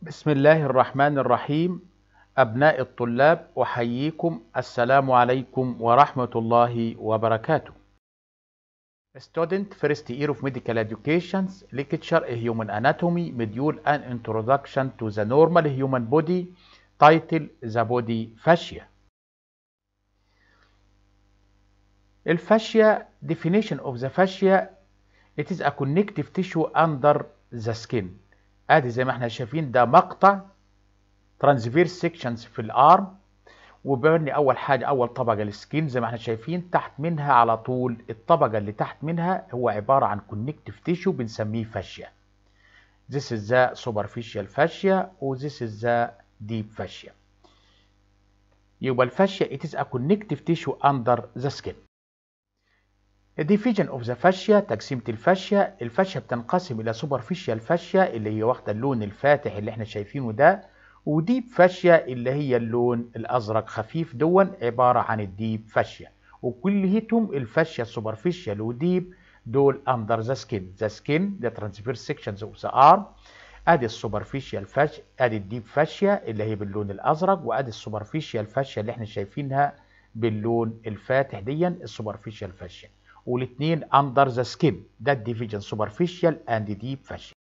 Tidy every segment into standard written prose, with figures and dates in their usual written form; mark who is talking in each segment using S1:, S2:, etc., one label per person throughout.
S1: بسم الله الرحمن الرحيم. أبناء الطلاب أحييكم، السلام عليكم ورحمة الله وبركاته. Student first year of medical education lecture human anatomy module an introduction to the normal human body title the body fascia. الفاشيا definition of the fascia it is a connective tissue under the skin. ادي زي ما احنا شايفين ده مقطع ترانسفيرس سيكشنز في الارم، وبني اول حاجه اول طبقه السكين زي ما احنا شايفين، تحت منها على طول الطبقه اللي تحت منها هو عباره عن كونكتيف تيشو بنسميه فاشيا. This is the superficial fascia و this is the deep fascia. يبقى الفاشيا it is a connective tissue under the skin. division of the fascia تقسيمة الفاشيا. الفاشيا بتنقسم إلى superficial fascia اللي هي واخدة اللون الفاتح اللي احنا شايفينه ده، وديب فاشيا اللي هي اللون الأزرق خفيف دون عبارة عن الديب فاشيا، وكليتهم الفاشيا السوبرفيشال وديب دول under the skin. The skin the transverse sections of the arm. ادي السوبرفيشال فاشيا، ادي الديب فاشيا اللي هي باللون الأزرق، وادي السوبرفيشال فاشيا اللي احنا شايفينها باللون الفاتح دي السوبرفيشال فاشيا، والاثنين under the skin. ده الديفيجن سوبرفيشال اند ديب فاشيا.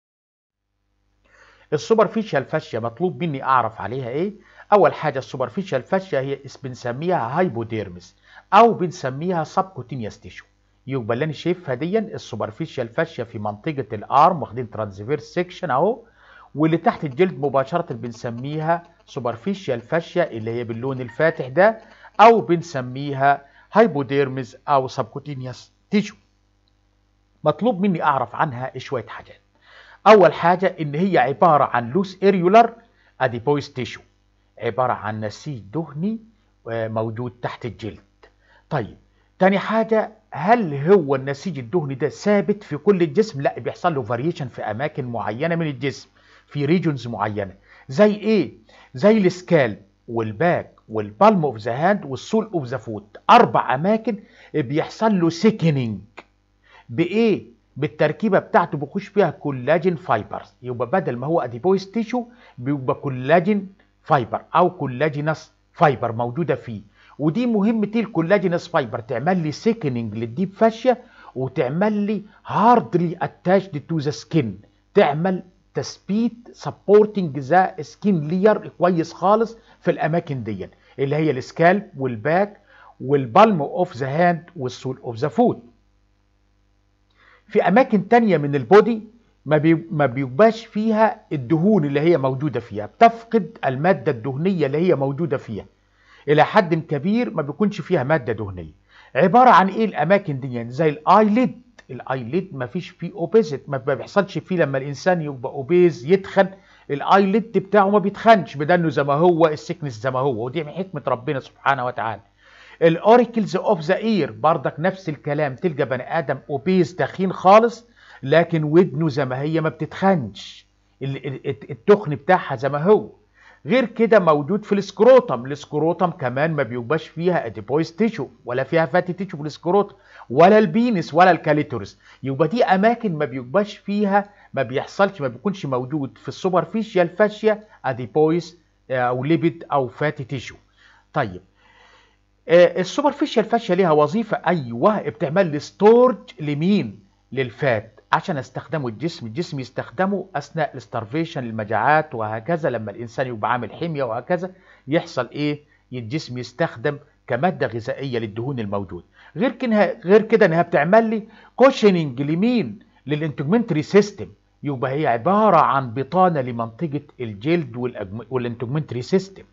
S1: السوبرفيشال فاشيا مطلوب مني اعرف عليها ايه؟ اول حاجه السوبرفيشال فاشيا هي بنسميها هايبوديرمس او بنسميها سبكوتينيوس تيشو. يبقى اللي انا شايفها دي السوبرفيشال فاشيا في منطقه الارم، واخدين ترانسفيرس سيكشن اهو، واللي تحت الجلد مباشره بنسميها سوبرفيشال فاشيا اللي هي باللون الفاتح ده، او بنسميها هايبوديرمس او سبكوتينيوس تيشو. مطلوب مني اعرف عنها شويه حاجات. اول حاجه ان هي عباره عن لوس اريولار اديبويس تيشو، عباره عن نسيج دهني موجود تحت الجلد. طيب تاني حاجه، هل هو النسيج الدهني ده ثابت في كل الجسم؟ لا، بيحصل له فاريشن في اماكن معينه من الجسم، في ريجونز معينه. زي ايه؟ زي السكال والباك والبالم اوف ذا هاند والسول اوف ذا فوت، 4 اماكن بيحصل له سيكنينج. بايه؟ بالتركيبه بتاعته بيخش فيها كولاجين فايبرز. يبقى بدل ما هو اديبويس تيشو بيبقى كولاجين فايبر او كولاجينس فايبر موجوده فيه. ودي مهمه الكولاجينس فايبر، تعمل لي سيكنينج للديب فاشيا، وتعمل لي هاردلي اتاشد تو ذا سكين، تعمل تثبيت سبورتنج ذا سكين لير كويس خالص في الاماكن دي اللي هي السكالب والباك والبالم اوف ذا هاند والسول اوف ذا فوت. في اماكن تانية من البودي ما بيبقاش فيها الدهون اللي هي موجودة فيها، بتفقد المادة الدهنية اللي هي موجودة فيها الى حد كبير، ما بيكونش فيها مادة دهنية. عبارة عن ايه الاماكن دي؟ زي الايليد. الايليد ما فيش فيه اوبيزيت، ما بيحصلش فيه لما الانسان يبقى اوبيز يتخن، الايليد بتاعه ما بيتخنش، بدنه زي ما هو، السكنس زي ما هو، ودي من حكمة ربنا سبحانه وتعالى. الاوريكلز اوف ذا اير بردك نفس الكلام، تلقى بني ادم اوبيز تخين خالص لكن ودنه زي ما هي ما بتتخنش، التخن بتاعها زي ما هو. غير كده موجود في السكروتم. السكروتم كمان ما بيبقاش فيها اديبويس تيشو ولا فيها فاتي تيشو في السكروتم، ولا البينس ولا الكاليتورس. يبقى دي اماكن ما بيبقاش فيها، ما بيحصلش، ما بيكونش موجود في السوبرفيشال فاشيا اديبويس او ليبيد او فاتي تيشو. طيب السوبرفيشال فاشيا ليها وظيفه، ايوه، بتعمل لي ستورج لمين؟ للفات، عشان استخدمه الجسم يستخدمه اثناء الستارفيشن، المجاعات وهكذا، لما الانسان يبقى عامل حميه وهكذا يحصل ايه؟ الجسم يستخدم كماده غذائيه للدهون الموجود. غير كده انها بتعمل لي كوشننج لمين؟ للانتجمنتري سيستم. يبقى هي عباره عن بطانه لمنطقه الجلد والانتجمنتري سيستم.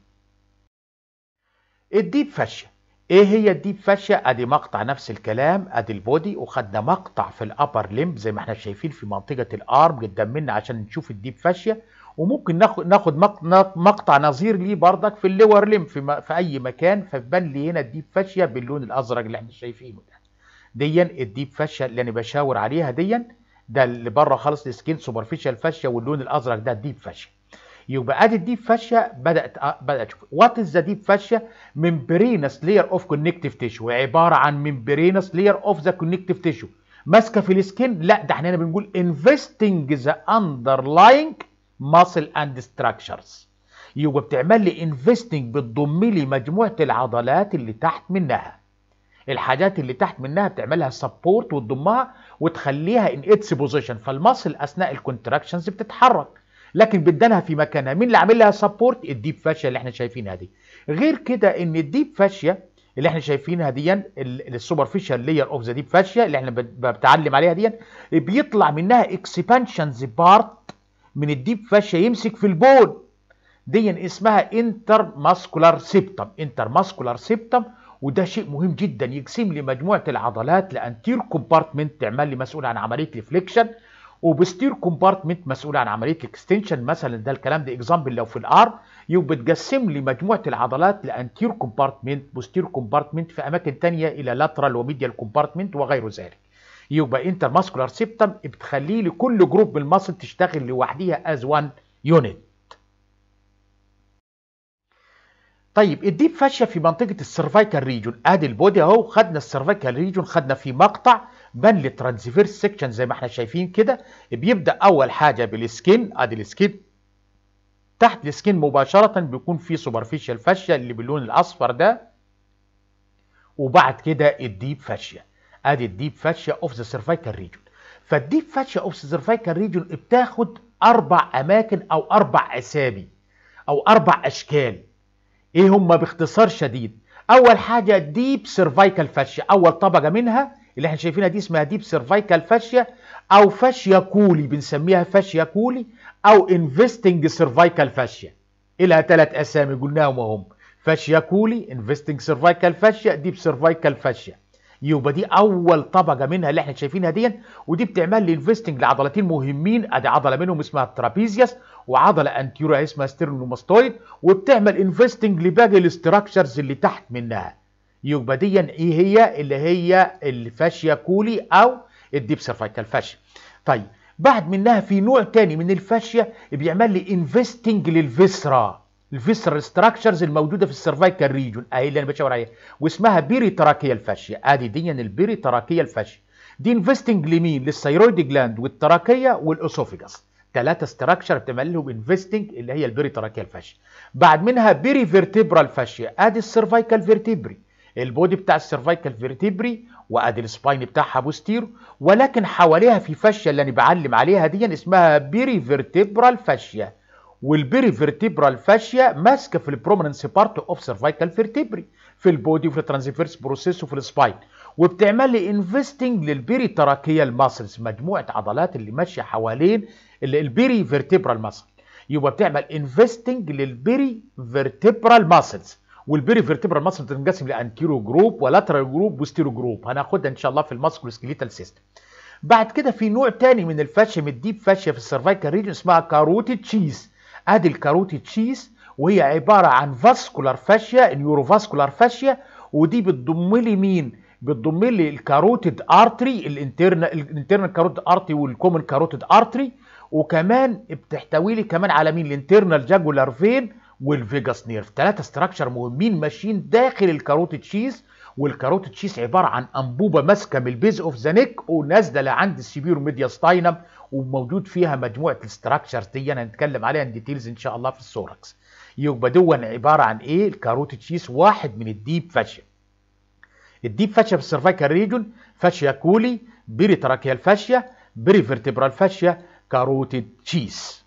S1: الديب فاشيا ايه هي الديب فاشيا؟ ادي مقطع نفس الكلام، ادي البودي، وخدنا مقطع في الابر ليمب زي ما احنا شايفين في منطقه الارم قدام منا عشان نشوف الديب فاشيا، وممكن ناخد مقطع نظير ليه بردك في اللور ليمب في اي مكان، فبان لي هنا الديب فاشيا باللون الازرق اللي احنا شايفينه ده. دي الديب فاشيا اللي انا بشاور عليها ده اللي بره خالص السكين سوبرفيشال فاشيا، واللون الازرق ده الديب فاشيا. يبقى ادي الديب فاشيا بدات تشوف وات از ذا ديب فاشيا. ممبرينس لاير اوف كونكتيف تيشو، عباره عن ممبرينس لاير اوف ذا كونكتيف تيشو ماسكه في السكين. لا، ده احنا هنا بنقول انفستنج ذا اندرلاينج muscle and structures. يبقى بتعمل لي انفستنج، بتضم لي مجموعه العضلات اللي تحت منها، الحاجات اللي تحت منها بتعملها سبورت وتضمها وتخليها ان اتس بوزيشن، فالمصل اثناء الكونتراكشنز بتتحرك لكن بدنها في مكانها. مين اللي عامل لها سبورت؟ الديب فاشيا اللي احنا شايفينها دي. غير كده ان الديب فاشيا اللي احنا شايفينها دي السوبرفيشال لاير اوف ذا ديب فاشيا اللي احنا بتعلم عليها دي، بيطلع منها اكسبانشنز بارت من الديب فاشيا يمسك في البون، دي اسمها انتر ماسكولار سيبتم. انتر ماسكولار سيبتم، وده شيء مهم جدا، يقسم لي مجموعه العضلات لانتير كومبارتمنت تعمل لي مسؤول عن عمليه الفليكشن، وبستير كومبارتمنت مسؤول عن عمليه الاكستنشن. مثلا ده الكلام ده اكزامبل لو في الار، يبقى بتقسم لي مجموعه العضلات لانتير كومبارتمنت، بوستير كومبارتمنت، في اماكن ثانيه الى لاترال وميديال كومبارتمنت وغير ذلك. يبقى انتر ماسكولار سيبتم بتخلي لي كل جروب من المصل تشتغل لوحديها از وان يونت. طيب الديب فاشيا في منطقه السيرفايكال ريجون، ادي البودي اهو، خدنا السيرفايكال ريجون، خدنا في مقطع بان لي ترانسفيرس سيكشن زي ما احنا شايفين كده. بيبدا اول حاجه بالسكين، ادي السكين، تحت السكين مباشره بيكون في سوبرفيشال فاشيا اللي باللون الاصفر ده، وبعد كده الديب فاشيا، ادي الديب فاشيا اوف ذا سيرفايكال ريجون. فالديب فاشيا اوف ذا سيرفايكال ريجون بتاخد 4 اماكن او 4 اسامي او 4 اشكال. ايه هم باختصار شديد؟ اول حاجه ديب سيرفايكال فاشيا، اول طبقه منها اللي احنا شايفينها دي اسمها ديب سيرفايكال فاشيا او فاشيا كولي، بنسميها فاشيا كولي او انفستنج سيرفايكال فاشيا. لها 3 اسامي قلناهم هم، فاشيا كولي، انفستنج سيرفايكال فاشيا، ديب سيرفايكال فاشيا. يبقى دي اول طبقه منها اللي احنا شايفينها دي، ودي بتعمل لي انفستنج لعضلتين مهمين، ادي عضله منهم اسمها الترابيزيوس، وعضله انتيريور اسمها ستيرنوماستويد، وبتعمل انفستنج لباقي الاستراكشرز اللي تحت منها. يبقى دي ايه هي؟ اللي هي الفاشيا كولي او الديب سيرفايكال فاشيا. طيب بعد منها في نوع تاني من الفاشيا بيعمل لي انفستنج للفيسرا، الفيسرال ستراكشرز الموجوده في السيرفايكال ريجون، اهي اللي انا بشاور عليها، واسمها بيريتراكيال فاشيا. ادي دي البيريتراكيال فاشيا دي انفستنج لمين؟ للثيرويد جلاند والتراكيه والاسوفيجاس، 3 ستراكشر بتعمل لهم انفستنج اللي هي البيريتراكيال فاشيا. بعد منها بيري فيرتبرال فاشيا، ادي السيرفايكال فيرتبري، البودي بتاع السيرفايكال فيرتبري، وادي السباين بتاعها بوستير، ولكن حواليها في فاشيا اللي انا بعلم عليها دي اسمها بيري فيرتبرال فاشيا. والبيري فيرتبرال فاشيا ماسكه في البروميننس بارت اوف سيرفايكال فيرتبري، في البودي وفي الترانسفيرس بروسيس وفي السباين، وبتعمل لي انفستنج للبيري تراكيال ماسلز، مجموعه عضلات اللي ماشيه حوالين البيري فيرتبرال ماسل. يبقى بتعمل انفستنج للبيري فيرتبرال ماسلز، والبيري فيرتبرال ماسل بتنقسم لانتيرو جروب ولاترال جروب وستيرو جروب، هناخدها ان شاء الله في الماسكولو سكيليتال سيستم. بعد كده في نوع تاني من الفاشيا، من الديب فاشيا في السيرفايكال ريجن، اسمها كاروتيد تشيز. ادي الكاروتيد تشيز، وهي عباره عن فاسكولار فاشيا، نيوروفاسكولار فاشيا، ودي بتضم لي مين؟ بتضم لي الكاروتيد ارتري، الانترنال كاروتيد ارتري والكومن كاروتيد ارتري، وكمان بتحتوي لي كمان على مين؟ الانترنال جاجولار فين والفيجاس نيرف. 3 ستراكشر مهمين ماشيين داخل الكاروتيد تشيز. والكاروتيد تشيز عباره عن انبوبه ماسكه من البيز اوف ذا نيك ونازله لعند السيبيرو ميدياستاينم، وموجود فيها مجموعه الستراكشرز دي هنتكلم عليها ان ديتيلز ان شاء الله في الثوركس. يبقى دون عباره عن ايه؟ الكاروتيد تشيز واحد من الديب فاشيا. الديب فاشيا في السيرفايكال ريجون، فاشيا كولي، بيري تراكيال فاشيا، بيري فيرتبرال فاشيا، كاروتيد تشيز.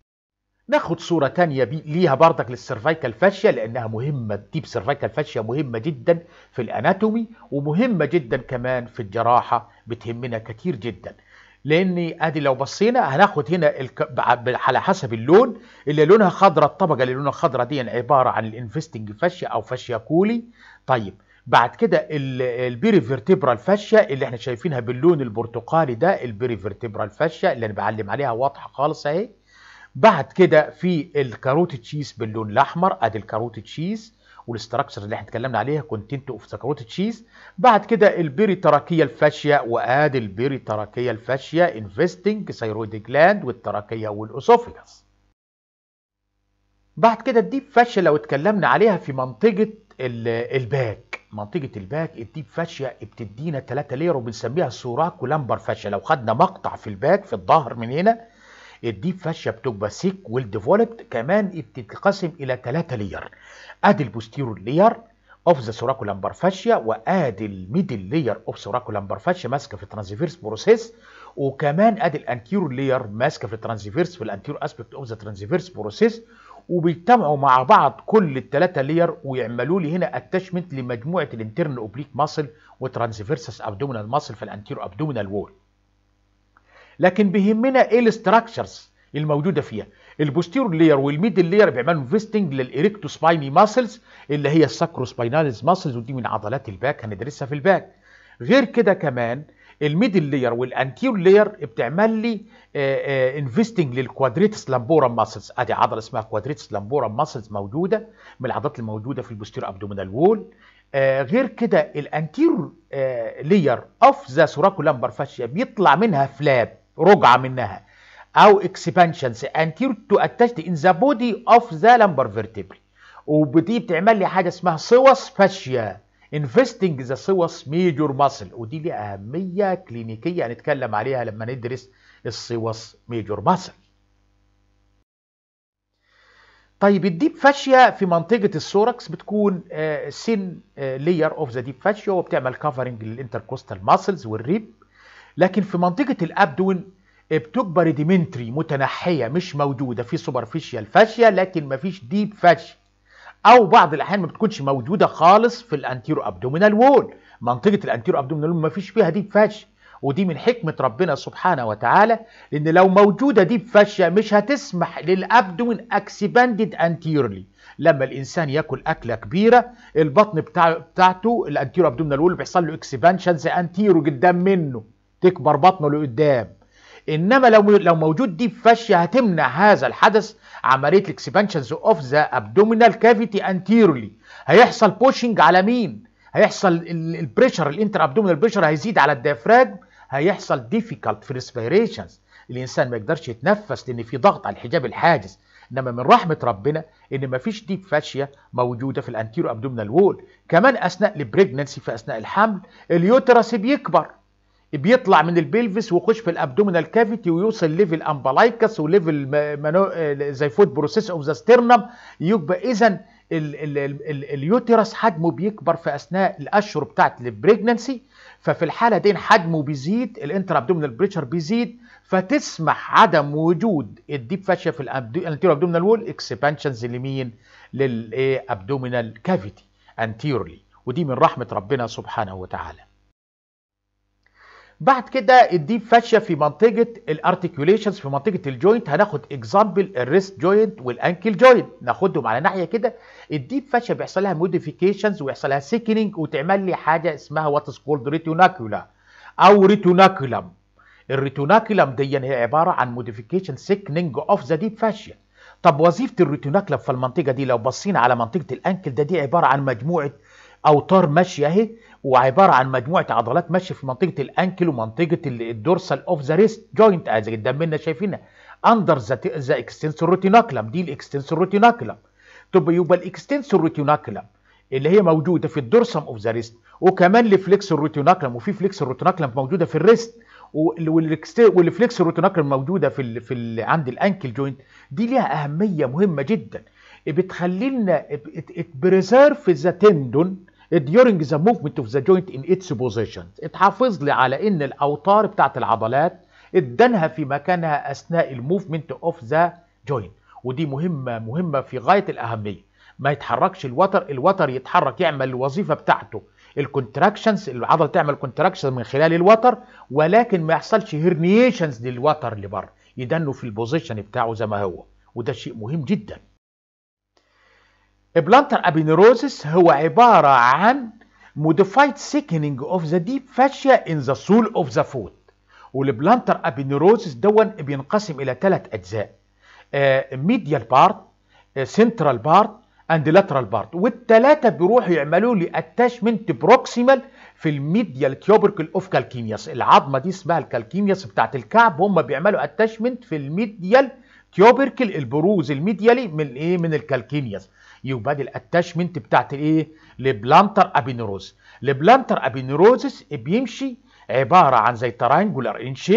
S1: ناخد صورة تانية ليها بردك للسيرفايكال فاشيا لأنها مهمة. الديب سيرفايكال فاشيا مهمة جدا في الأناتومي، ومهمة جدا كمان في الجراحة، بتهمنا كتير جدا. لأن أدي لو بصينا هناخد هنا على حسب اللون، اللي لونها خضراء، الطبقة اللي لونها خضراء دي عبارة عن الانفستنج فاشيا أو فاشيا كولي. طيب بعد كده البيري فيرتبرال فاشيا اللي احنا شايفينها باللون البرتقالي ده، البيري فيرتبرال فاشيا اللي أنا بعلم عليها واضحة خالص أهي. بعد كده في الكاروتيد تشيز باللون الاحمر، ادي الكاروتيد تشيز والاستراكشر اللي احنا اتكلمنا عليها كونتنت اوف ذا كاروتيد تشيز. بعد كده البيري تراكيال فاشيا، وادي البيري تراكيال فاشيا انفستنج ثيرويد جلاند والتراكيه والاسوفيجاس. بعد كده الديب فاشيا لو اتكلمنا عليها في منطقه الباك، منطقه الباك الديب فاشيا بتدينا 3 لير وبنسميها سوراكو لامبر فاشيا. لو خدنا مقطع في الباك في الظهر من هنا، الديب فاشيا بتبقى سيك والديفولبت، كمان بتتقسم الى 3 لير. ادي البوستيرور لير اوف ذا سوراكو لامبر فاشيا، وادي الميدل لير اوف سوراكو لامبر فاشيا ماسكه في الترانسفيرس بروسيس، وكمان ادي الانتيرور لير ماسكه في الترانسفيرس في الانتيرور اسبكت اوف ذا ترانسفيرس بروسيس، وبيجتمعوا مع بعض كل ال3 لير ويعملوا لي هنا اتاشمنت لمجموعه الانترن اوبليك ماسل وترانسفيرسس ابدومينال ماسل في الانتيرور ابدومينال وول. لكن بيهمنا ايه الاستراكشرز الموجوده فيها. البوستيرور لير والميدل لير بيعملوا انفستنج للإيريكتو سبايني ماسلز اللي هي الساكروسبايناليز ماسلز، ودي من عضلات الباك هندرسها في الباك. غير كده كمان الميدل لير والانتيرور لير بتعمل لي انفستنج للكوادريتس لامبورم ماسلز. ادي عضله اسمها كوادريتس لامبورم ماسلز موجوده من العضلات الموجوده في البوستيرور ابدومينال وول. غير كده الانتيرور لير اوف ذا سوراكو لامبر فاشيا بيطلع منها فلاب، رجعه منها او اكسبانشنز anterior to attach in the body of the lumbar vertebrae، ودي بتعمل لي حاجه اسمها سوس فاشيا investing the سوس ميجور ماسل، ودي ليها اهميه كلينيكيه هنتكلم عليها لما ندرس السوس ميجور ماسل. طيب الديب فاشيا في منطقه السوركس بتكون سين لير اوف ذا ديب فاشيا، وبتعمل كفرنج للانتركوستال ماسلز والريب. لكن في منطقه الابدون بتبقى ريديمنتري متنحيه مش موجوده في سوبرفيشال فاشيا، لكن مفيش ديب فاشيا، او بعض الاحيان ما بتكونش موجوده خالص في الانتيرو ابدومينال وول. منطقه الانتيرو ابدومينال وول مفيش فيها ديب فاشيا، ودي من حكمه ربنا سبحانه وتعالى، لان لو موجوده ديب فاشيا مش هتسمح للابدومين اكسباندد انتيرلي. لما الانسان ياكل اكله كبيره البطن بتاعته الانتيرو ابدومينال وول بيحصل له اكسبانشنز انتيرو قدام منه، تكبر بطنه لقدام. انما لو موجود ديب فاشيا هتمنع هذا الحدث، عمليه الاكسبانشنز اوف ذا ابدومينال كافيتي انتيرلي. هيحصل بوشنج على مين؟ هيحصل البريشر، الانتر ابدومينال بريشر هيزيد على الديافراجم، هيحصل ديفيكالت في ريسبيريشنز، الانسان ما يقدرش يتنفس لان في ضغط على الحجاب الحاجز. انما من رحمه ربنا ان ما فيش ديب فاشيا موجوده في الانتيرو ابدومينال وول. كمان اثناء البريجننسي، في اثناء الحمل اليوترس بيكبر، بيطلع من البلفس ويخش في الابدومينال كافيتي ويوصل ليفل امبلايكس وليفل زي فود بروسيس اوف ذا ستيرنم. يبقى اذا اليوترس حجمه بيكبر في اثناء الاشهر بتاعت البريجننسي، ففي الحاله دي حجمه بيزيد، الانتر ابدومينال بريشر بيزيد، فتسمح عدم وجود الديب فاشيا في الانتيرو ابدومينال وول اكسبانشنز لمين؟ للابدومينال كافيتي انتيرلي، ودي من رحمه ربنا سبحانه وتعالى. بعد كده الديب فاشيا في منطقه الارتيكوليشنز، في منطقه الجوينت. هناخد اكزامبل الريست جوينت والانكل جوينت، ناخدهم على ناحيه كده. الديب فاشيا بيحصل لها موديفيكيشنز ويحصل لها سيكنينج وتعمل لي حاجه اسمها واتس كولد ريتوناكولا او ريتوناكولم. الريتوناكولم دي هي عباره عن موديفيكيشن سيكنينج اوف ذا ديب فاشيا. طب وظيفه الريتوناكولم في المنطقه دي لو بصينا على منطقه الانكل دي عباره عن مجموعه اوتار ماشيه اهي، وعباره عن مجموعه عضلات ماشيه في منطقه الانكل ومنطقه الدورسال اوف ذا ريست جوينت زي قدامنا شايفينها اندر ذا اكستنسور روتيناكولم. دي الاكستنسور روتيناكولم. طب يبقى الاكستنسور روتيناكولم اللي هي موجوده في الدورسم اوف ذا ريست، وكمان الفليكسور روتيناكولم، وفي فليكسور روتيناكولم موجوده في الريست، والفليكسور روتيناكولم موجوده في عند الانكل جوينت. دي ليها اهميه مهمه جدا، بتخلي لنا بريزيرف ذا تندون during the movement of the joint in its position. اتحافظ لي على ان الاوتار بتاعت العضلات اتدنها في مكانها اثناء الموفمنت اوف ذا جوينت، ودي مهمه في غايه الاهميه. ما يتحركش الوتر يتحرك يعمل الوظيفه بتاعته الكونتراكشنز، العضله تعمل كونتراكشن من خلال الوتر، ولكن ما يحصلش هيرنيشنز للوتر اللي بره، يدنه في البوزيشن بتاعه زي ما هو، وده شيء مهم جدا. البلانتر ابينيروزس هو عبارة عن modified thickening of the deep fascia in the sole of the foot. والبلانتر ابينيروزس دون بينقسم إلى 3 أجزاء، medial part، central part and lateral part، والثلاثة بيروحوا يعملوا لي attachment proximal في الميديال تيوبركل اوف كالكينياس. العظمة دي اسمها الكالكينياس بتاعت الكعب، هم بيعملوا attachment في الميديال تيوبركل، البروز الميديالي من ايه؟ من الكالكينياس. يبقى دي الاتاشمنت بتاعت الايه؟ لبلانتر ابينيروز. البلانتر ابينيروزس بيمشي عباره عن زي ترانجولار ان شيب،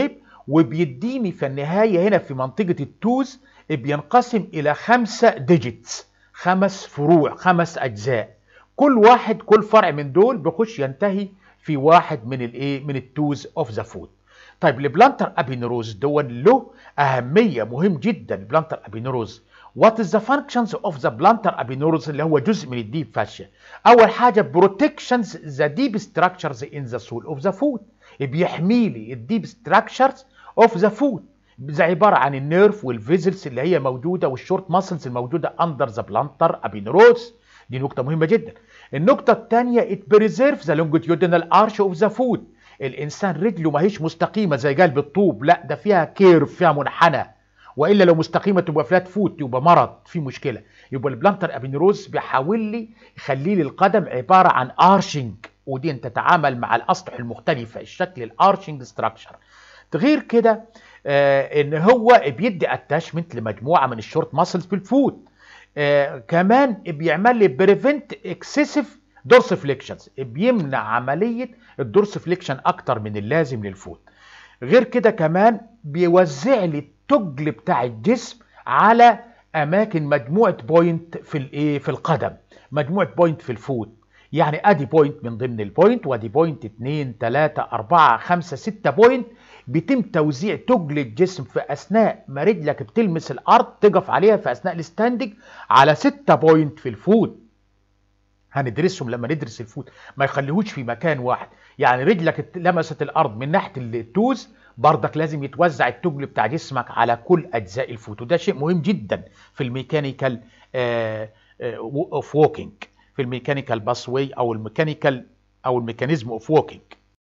S1: وبيديني في النهاية هنا في منطقة التوز بينقسم إلى 5 ديجيتس، 5 فروع، 5 أجزاء. كل فرع من دول بيخش ينتهي في واحد من من التوز اوف ذا فود. طيب البلانتر ابينيروز دول له أهمية مهم جدا. البلانتر ابينيروز What is the functions of the plantar aponeurosis اللي هو جزء من الديب فاشيا؟ أول حاجة protections the deep structures in the soul of the foot. بيحمي لي الديب structures of the foot. زي عبارة عن النيرف والفيزلز اللي هي موجودة والشورت ماسلز الموجودة under the plantar aponeurosis. دي نقطة مهمة جدا. النقطة الثانية it preserves the longitudinal arch of the foot. الإنسان رجله ما هيش مستقيمة زي قلب الطوب، لا ده فيها كيرف، فيها منحنى، والا لو مستقيمه تبقى فلات فوت يبقى مرض، في مشكله. يبقى البلانتر ابينيروز بيحاول لي يخلي لي القدم عباره عن ارشنج، ودي انت تتعامل مع الاسطح المختلفه، الشكل الارشنج ستراكشر. غير كده ان هو بيدي اتاشمنت لمجموعه من الشورت ماسلز في الفوت. كمان بيعمل لي بريفنت اكسسيف دورسفليكشنز، بيمنع عمليه الدورسفليكشن اكتر من اللازم للفوت. غير كده كمان بيوزع لي التجل بتاع الجسم على اماكن مجموعه بوينت في القدم، مجموعه بوينت في الفوت. يعني ادي بوينت من ضمن البوينت، وادي بوينت 2 3 4 5 6 بوينت. بيتم توزيع تجل الجسم في اثناء ما رجلك بتلمس الارض تقف عليها في اثناء الستاندنج على 6 بوينت في الفوت. هندرسهم لما ندرس الفوت، ما يخليهوش في مكان واحد. يعني رجلك لمست الارض من ناحيه التوز، برضك لازم يتوزع التجل بتاع جسمك على كل اجزاء الفوت، وده شيء مهم جدا في الميكانيكال اوف ووكينج، في الميكانيكال باس واي او الميكانيزم اوف ووكينج.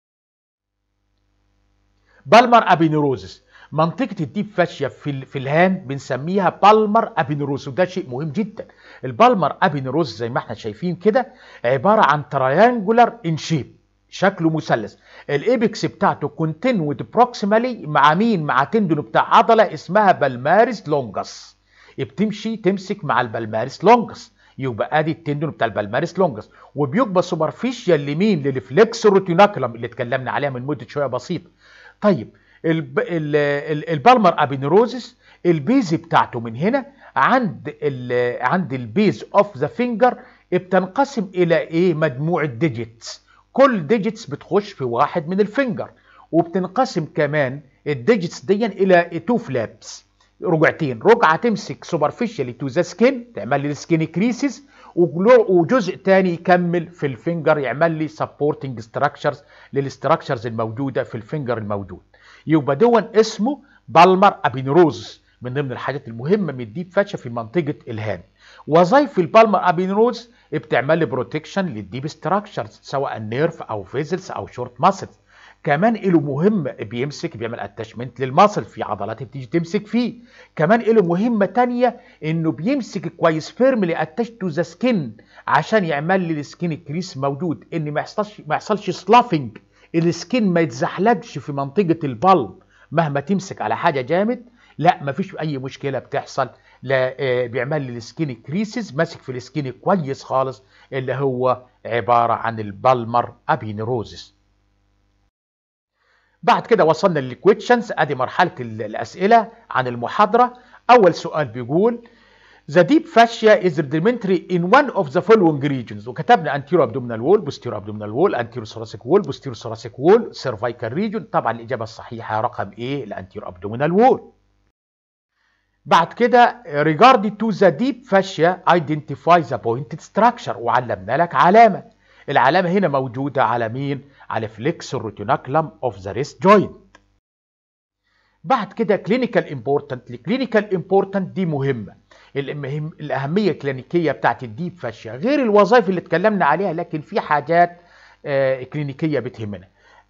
S1: بالمر ابينيروزس، منطقة الديب فاشيا في الهان بنسميها بالمر ابينيروز، وده شيء مهم جدا. البالمر ابينيروز زي ما احنا شايفين كده عبارة عن تريانجولار ان شيب، شكله مثلث. الايبكس بتاعته كونتينوود بروكسيمالي مع مين؟ مع تندون بتاع عضلة اسمها بالماريس لونجس، بتمشي تمسك مع البالماريس لونجس. يبقى ادي التندون بتاع البالماريس لونجس، وبيبقى سوبرفيشال لمين؟ للفليكسور روتيناكولم اللي اتكلمنا عليها من مدة شوية بسيطة. طيب البالمر ابينيروزس البيز بتاعته من هنا عند البيز اوف ذا فينجر بتنقسم الى ايه؟ مجموعه ديجيتس، كل ديجيتس بتخش في واحد من الفينجر، وبتنقسم كمان الديجيتس دي الى 2 فلابس، رجعتين، رجعه تمسك سوبرفيشالي تو ذا سكين تعمل لي السكين كريسز، وجزء تاني يكمل في الفينجر يعمل لي سبورتنج ستراكشرز للستراكشرز الموجوده في الفينجر الموجود. يبقى دون اسمه بالمر ابينيروز، من ضمن الحاجات المهمه من الديب فاشيا في منطقه الهان. وظائف البالمر ابينيروز بتعمل لي بروتكشن للديب ستراكشرز سواء نيرف او فيزلز او شورت ماسلز. كمان له مهمه بيعمل اتاشمنت للماسل، في عضلات بتيجي تمسك فيه. كمان له مهمه تانية انه بيمسك كويس فيرملي اتاش تو ذا سكين عشان يعمل لي السكين كريس موجود، ان ما يحصلش سلافنج، السكين ما يتزحلقش في منطقه البلب مهما تمسك على حاجه جامد، لا مفيش اي مشكله بتحصل. لا بيعمل لي السكين كريسز، ماسك في السكين كويس خالص، اللي هو عباره عن البالمر ابينيروزس. بعد كده وصلنا للكويشنز، ادي مرحله الاسئله عن المحاضره. اول سؤال بيقول The deep fascia is rudimentary in one of the following regions، وكتبنا anterior abdominal wall, posterior abdominal wall, anterior thoracic wall, posterior thoracic wall, cervical region. طبعا الإجابة الصحيحة رقم إيه؟ الانterior abdominal wall. بعد كده regarding to the deep fascia identify the pointed structure، وعلمنا لك علامة. العلامة هنا موجودة على مين؟ على flexor retinaculum of the wrist joint. بعد كده clinical important، clinical important دي مهمة. الأهمية الكلينيكية بتاعت الديب فاشيا غير الوظائف اللي اتكلمنا عليها، لكن في حاجات كلينيكية بتهمنا.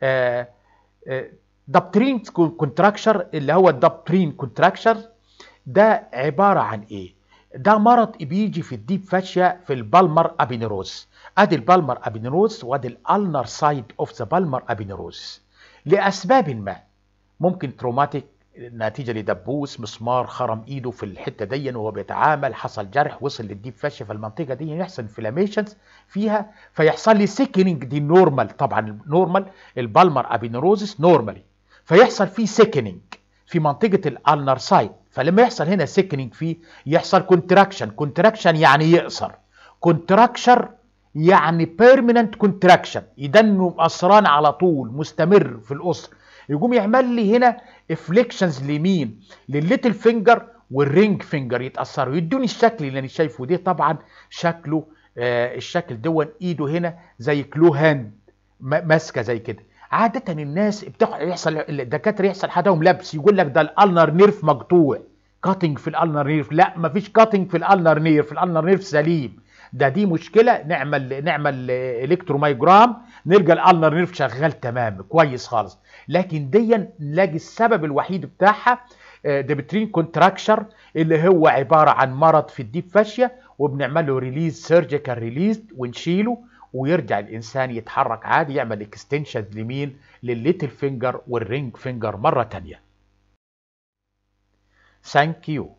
S1: دابترين كونتراكشر، اللي هو الدابترين كونتراكشر ده عبارة عن ايه؟ ده مرض بيجي في الديب فاشيا في البالمر ابينيروز. ادي البالمر ابينيروز وادي الالنر سايد اوف ذا بالمر ابينيروز. لاسباب ما، ممكن تروماتيك نتيجه لدبوس مسمار خرم ايده في الحته دي وهو بيتعامل، حصل جرح وصل للديب فاشيا في المنطقه دي، يحصل انفلاميشنز فيها فيحصل لي سيكنينج. دي نورمال طبعا، نورمال البالمر ابينيروزس نورمالي. فيحصل فيه سيكنينج في منطقة الالنر سايت. فلما يحصل هنا سيكنينج فيه يحصل كونتراكشن. كونتراكشن يعني يقصر، كونتراكشر يعني بيرمننت كونتراكشن، يدنه مقصران على طول مستمر في القصر. يقوم يعمل لي هنا افليكشنز لمين؟ للليتل فينجر والرينج فينجر يتاثروا، يدوني الشكل اللي انا شايفه ده. طبعا شكله الشكل دون ايده هنا زي كلو هاند ماسكه زي كده. عاده الناس يحصل الدكاتره يحصل حدهم لبس، يقول لك ده الالنر نيرف مقطوع، كاتنج في الالنر نيرف. لا، مفيش كاتنج في الالنر نيرف، الالنر نيرف سليم. دي مشكله، نعمل الكترومايجرام نلقى الالنر نيرف شغال تمام كويس خالص. لكن دي نلاقي السبب الوحيد بتاعها ديبترين كونتراكشر، اللي هو عباره عن مرض في الديب فاشيا، وبنعمل له ريليز، سيرجيكال ريليز، ونشيله ويرجع الانسان يتحرك عادي، يعمل اكستنشن لمين؟ للليتل فينجر والرينج فينجر مره ثانيه. ثانك يو.